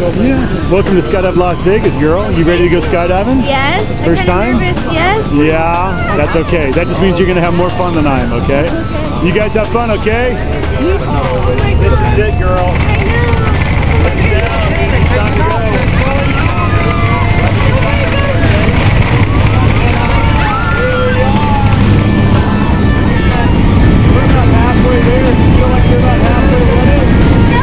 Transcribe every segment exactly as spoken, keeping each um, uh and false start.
Yeah. Welcome to Skydive Las Vegas, girl. You ready to go skydiving? Yes. First I'm time? nervous, yes. Yeah, that's okay. That just means you're going to have more fun than I am, okay? Okay. You guys have fun, okay? Oh my This God. is it, girl. I know. Let it down. It's time to go. We're about halfway there. Do you feel like you're about halfway there?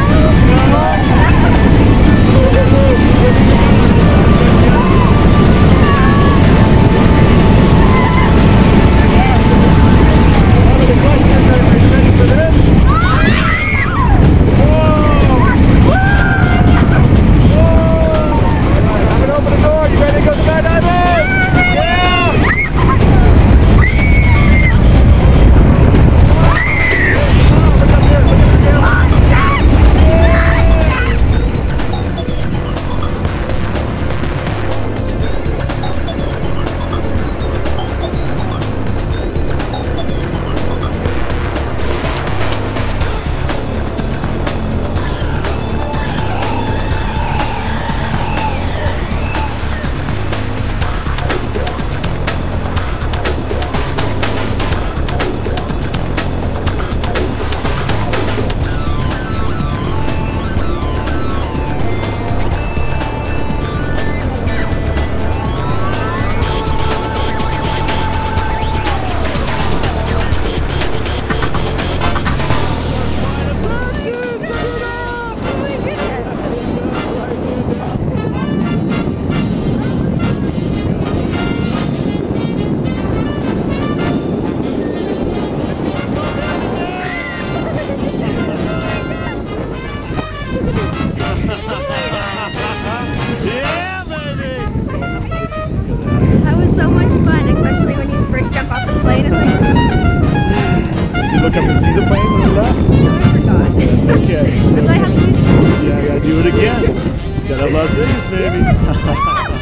Yeah, baby! That was so much fun, especially when you first jump off the plane. It's like, You look up and see the plane when we left? I forgot. Okay. But I have to do it again. Yeah, I gotta do it again. Gotta love this, baby.